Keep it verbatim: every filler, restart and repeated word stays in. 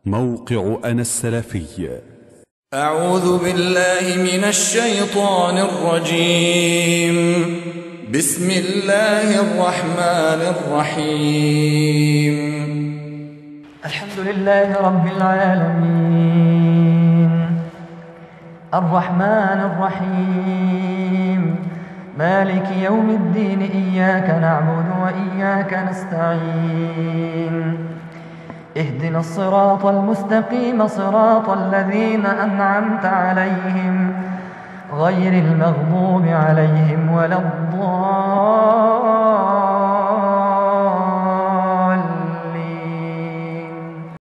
موقع أنا السلفي. أعوذ بالله من الشيطان الرجيم. بسم الله الرحمن الرحيم. الحمد لله رب العالمين الرحمن الرحيم مالك يوم الدين. إياك نعبد وإياك نستعين. اهدنا الصراط المستقيم صراط الذين أنعمت عليهم غير المغضوب عليهم ولا الضالين.